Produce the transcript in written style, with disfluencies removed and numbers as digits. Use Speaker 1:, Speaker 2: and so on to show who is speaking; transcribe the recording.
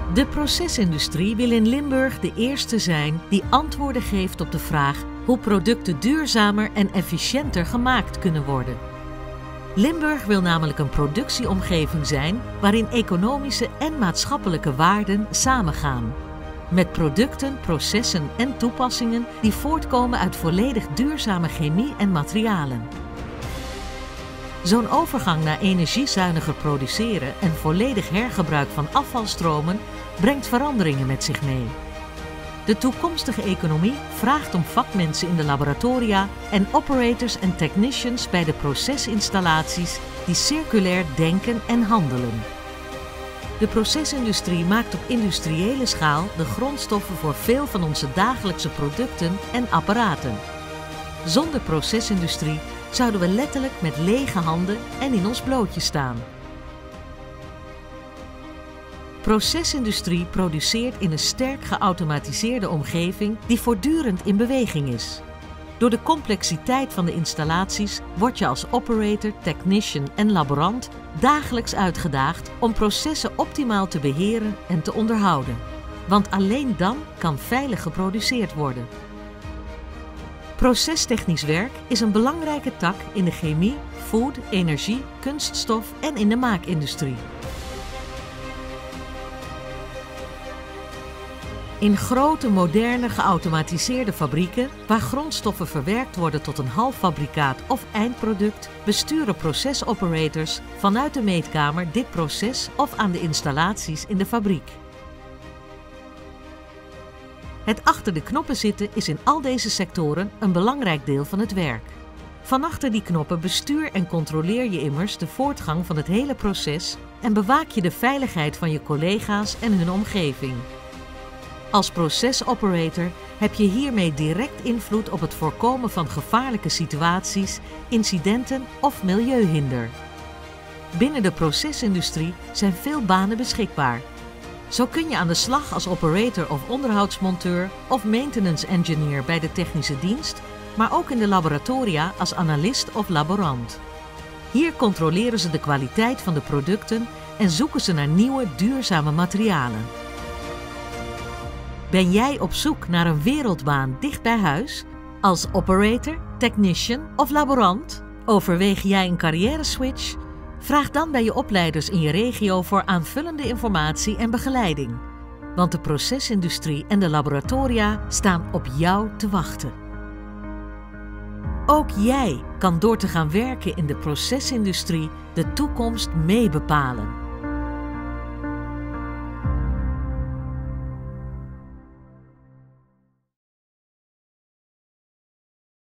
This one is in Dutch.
Speaker 1: De procesindustrie wil in Limburg de eerste zijn die antwoorden geeft op de vraag hoe producten duurzamer en efficiënter gemaakt kunnen worden. Limburg wil namelijk een productieomgeving zijn waarin economische en maatschappelijke waarden samengaan. Met producten, processen en toepassingen die voortkomen uit volledig duurzame chemie en materialen. Zo'n overgang naar energiezuiniger produceren en volledig hergebruik van afvalstromen brengt veranderingen met zich mee. De toekomstige economie vraagt om vakmensen in de laboratoria en operators en technicians bij de procesinstallaties die circulair denken en handelen. De procesindustrie maakt op industriële schaal de grondstoffen voor veel van onze dagelijkse producten en apparaten. Zonder procesindustrie zouden we letterlijk met lege handen en in ons blootje staan. Procesindustrie produceert in een sterk geautomatiseerde omgeving die voortdurend in beweging is. Door de complexiteit van de installaties word je als operator, technician en laborant dagelijks uitgedaagd om processen optimaal te beheren en te onderhouden. Want alleen dan kan veilig geproduceerd worden. Procestechnisch werk is een belangrijke tak in de chemie, food, energie, kunststof en in de maakindustrie. In grote, moderne, geautomatiseerde fabrieken, waar grondstoffen verwerkt worden tot een halffabrikaat of eindproduct, besturen procesoperators vanuit de meetkamer dit proces of aan de installaties in de fabriek. Het achter de knoppen zitten is in al deze sectoren een belangrijk deel van het werk. Van achter die knoppen bestuur en controleer je immers de voortgang van het hele proces en bewaak je de veiligheid van je collega's en hun omgeving. Als procesoperator heb je hiermee direct invloed op het voorkomen van gevaarlijke situaties, incidenten of milieuhinder. Binnen de procesindustrie zijn veel banen beschikbaar. Zo kun je aan de slag als operator of onderhoudsmonteur of maintenance engineer bij de technische dienst, maar ook in de laboratoria als analist of laborant. Hier controleren ze de kwaliteit van de producten en zoeken ze naar nieuwe, duurzame materialen. Ben jij op zoek naar een wereldbaan dicht bij huis? Als operator, technician of laborant? Overweeg jij een carrière-switch? Vraag dan bij je opleiders in je regio voor aanvullende informatie en begeleiding. Want de procesindustrie en de laboratoria staan op jou te wachten. Ook jij kan door te gaan werken in de procesindustrie de toekomst mee bepalen.